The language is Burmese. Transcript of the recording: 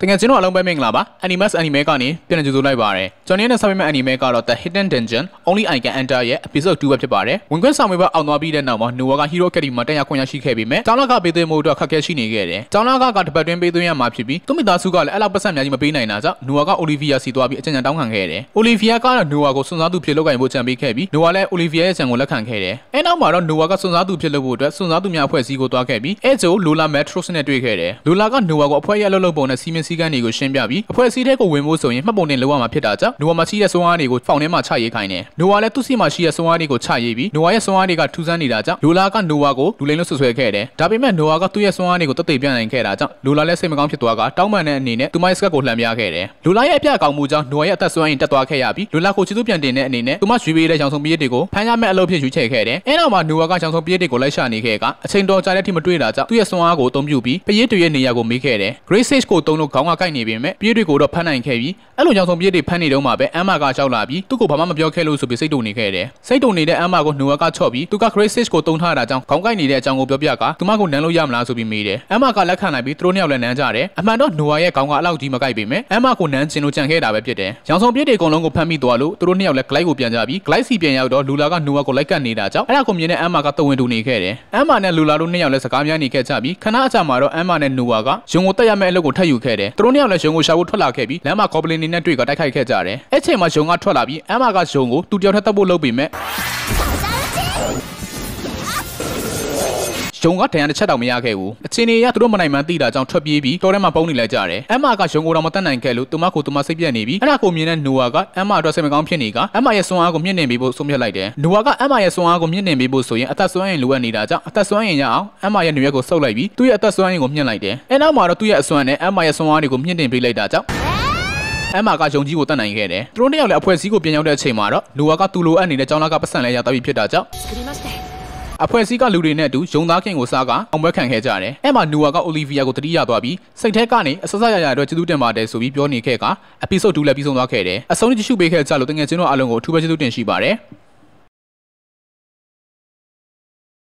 တကယ်ကျွန်တော်အလုံးပဲမင်္ဂလာပါ Animus Anime ကနေပြန်လည်ကြိုဆိုလိုက်ပါရစေကျွန်တော်နဲ့ဆက်ပေးမယ့် Anime ကတော့ The Hidden Dungeon Only I Can Enter ရဲ့ Episode 2ပဲဖြစ်ပါတယ်ဝင်ခွင့်ဆောင်ပေးအောင်သွားပြီးတဲ့နောက်မှာ Noah က Hero Academy မှာတက်ရောက်ခွင့်ရရှိခဲ့ပေမဲ့ကျောင်းလကပေးသွင်းမှုအတွက်ခက်ခဲရှိနေခဲ့တယ်ကျောင်းလကတပတ်တွင်းပေးသွင်းရမှာဖြစ်ပြီးသူမိသားစုကလည်းအဲ့လောက်ပတ်စံများကြီးမပေးနိုင်တာကြောင့် Noah က Olivia စီသွားပြီးအကြံဉာဏ်တောင်းခံခဲ့တယ် Olivia ကတော့ Noah ကိုစွန့်စားသူဖြစ်လုပ်ကိုင်ဖို့ကြံပေးခဲ့ပြီး Noah လည်း Olivia ရဲ့ကြံကိုလက်ခံခဲ့တယ်အဲ့နောက်မှာတော့ Noah ကစွန့်စားသူဖြစ်လုပ်ဖို့အတွက်စွန့်စားသူများအဖွဲ့အစည်းကိုသွားခဲ့ပြီးအဲ့ကျို Lola Metros နဲ့တွေ့ခဲ့တယ် Lola က Noah ကိုအဖွဲ့ရဲ့အလုပ်လုပ်ပုံနဲ့စီမင်းစည်းကမ်းတွေကိုရှင်းပြပြီးအဖွဲ့အစည်းတွေကိုဝင်ဖို့ဆိုရင်မှတ်ပုံတင်လုပ်ရမှာဖြစ်တာကြောင့် Noah မှာရှိတဲ့စွမ်းအားတွေကိုဖောင်ထဲမှာချရေးခိုင်းတယ် Noah လည်းသူ့စီမှာရှိတဲ့စွမ်းအားတွေကိုချရေးပြီး Noah ရဲ့စွမ်းအားတွေကထူးဆန်းနေတာကြောင့် Lola က Noah ကိုလူလိမ်လို့ဆွဆွဲခဲ့တယ်ဒါပေမဲ့ Noah ကသူ့ရဲ့စွမ်းအားတွေကိုတသက်ပြနိုင်ခဲ့တာကြောင့် Lola လည်းစိတ်မကောင်းဖြစ်သွားကတောင်းပန်တဲ့အနေနဲ့သူမရဲ့စကတ်ကိုလှမ်းပြခဲ့တယ် Lola ရဲ့အပြတ်ကောင်းမှုကြောင့် Noah ရဲ့အသက်စွမ်းရည်တက်သွားခဲ့ရပြီး Lola ကိုချစ်သူပြန်တင်တဲ့အနေနဲ့သူမရွှေပေးတဲ့ရောင်စုံပရိတ်တွေကိုဖမ်းရမဲ့အလုပ်ဖြစ်ယူချခဲ့တယ်အဲနောက်မှာ Noah ကရောင်စုံပရိတ်တွေကိုလိုက်ရှာနေခဲ့ကအချိန်တော်ကြာတဲ့အထိမတွေ့တာကြောင့်သူ့ရဲ့စွမ်းအားကိုအသုံးပြုပြီးပရိတ်တွေရဲ့နေရာကိုမေးခဲ့တယ် Great Sage ကိုတုံးလို့ခေါင်းကကိုက်နေပေမဲ့ပရိတ်တွေကိုတော့ဖမ်းနိုင်ခဲ့ပြီးအဲ့လိုရောင်စုံပရိတ်တွေဖမ်းနေတော့မှပဲအမ်မာကကြောက်လာပြီးသူ့ကိုဘာမှမပြောခဲ့လို့ဆိုပြီးစိတ်တုန်နေခဲ့တယ်စိတ်တုန်နေတဲ့အမ်မာကို Noah ကချော့ပြီးသူက Great Sage ကိုတုံးထားတာကြောင့်ခေါင်းကိုက်နေတဲ့အကြောင်းကိုပြောပြကသူမကိုနမ်းလို့ရမလားဆိုပြီးမေးတယ်အမ်မာကလက်ခံလိုက်ပြီးသူတို့နှစ်ယောက်လည်းနမ်းကြတယ်အမှန်တော့ Noah ရဲ့ခေါင်းကအလောက်ကြီးမကိုက်ပေမဲ့အမ်မာကိုနမ်းချင်လို့ကြံခဲ့တာပဲဖြစ်တယ်ရောင်စုံပရိတ်တွေအကုန်လုံးကိုဖမ်းမိသွားလို့သူတို့နှစ်ယောက်လည်း Glide ကိုပြန်ကြပြီး Glide စီပြန်ရောက်တော့ Lola က Noah ကိုလိုက်ကပ်နေတာကြောင့်အဲ့ဒါကိုမြင်တဲ့အမ်မာကတဝင်တူနေခဲ့တယ်အမ်မာနဲ့ Lola တို့နှစ်ယောက်လည်းစကားများနေခဲ့ကြပြီးခဏအကြာမှာတော့အမ်မာနဲ့ Noah ကရုံကိုတက်ရမယ့်အလုပ်ကိုထပ်ယူခဲ့တယ်သူတို့နှစ်ယောက်လည်းရုံကိုရှာဖို့ထွက်လာခဲ့ပြီးလမ်းမှာ Goblin တွေနဲ့တွေ့ကတိုက်ခိုက်ခဲ့ကြတယ်အဲ့ချိန်မှာရုံကထွက်လာပြီးအမ်မာကရုံကိုသူတယောက်ထပ်တက်ဖို့လုပ်ပေမဲ့ဂျုံကဒဏ်ရာတစ်ချက်တောင်မရခဲ့ဘူးအချင်းတွေရသူတို့မနိုင်မှန်းသိတာကြောင့်ထွက်ပြေးပြီးတော်ထဲမှာပုံနေလိုက်ကြတယ်အမ်မာကရုံကိုတော့မတတ်နိုင်ခဲ့လို့သူမကိုသူမစိတ်ပြက်နေပြီးအဲ့ဒါကိုမြင်တဲ့ Noah ကအမ်မာအတွက်စိတ်မကောင်းဖြစ်နေကအမ်မာရဲ့စွမ်းအားကိုမြင့်တင်ပေးဖို့ဆုံးဖြတ်လိုက်တယ် Noah ကအမ်မာရဲ့စွမ်းအားကိုမြင့်တင်ပေးဖို့ဆိုရင်အသက်စွမ်းအင်လိုအပ်နေတာကြောင့်အသက်စွမ်းအင်ရအောင်အမ်မာရဲ့နေရက်ကိုဆုပ်လိုက်ပြီးသူ့ရဲ့အသက်စွမ်းအင်ကိုမြင့်လိုက်တယ်အဲ့နောက်မှာတော့သူ့ရဲ့အစွမ်းနဲ့အမ်မာရဲ့စွမ်းအားတွေကိုမြင့်တင်ပေးလိုက်တာကြောင့်အမ်မာကယုံကြည်ကိုတတ်နိုင်ခဲ့တယ်သူတို့နှစ်ယောက်လည်းအဖွဲ့အစည်းကိုပြန်ရောက်တဲ့အချိန်မှာတော့ Noah ကသူ့လိုအပ်နေတဲ့ကျောင်းသားကပတ်စံလဲရသွားပြီဖြစ်တာကြောင့်အဖွဲ့အစည်းကလူတွေနဲ့အတူယုံသားခင်ကိုစားကအောင်ပွဲခံခဲ့ကြတယ်အဲ့မှာ Noah က Olivia ကိုတတိယသွားပြီးစိတ်ထဲကနေအဆဆရရအတွက်ကျေးဇူးတင်ပါတယ်ဆိုပြီးပြောနေခဲ့က episode 2လည်းပြီးဆုံးသွားခဲ့တယ်အဆုံးကြည့်ရှုပေးခဲ့ကြလို့တကယ်ချင်းတို့အားလုံးကိုအထူးပဲကျေးဇူးတင်ရှိပါတယ်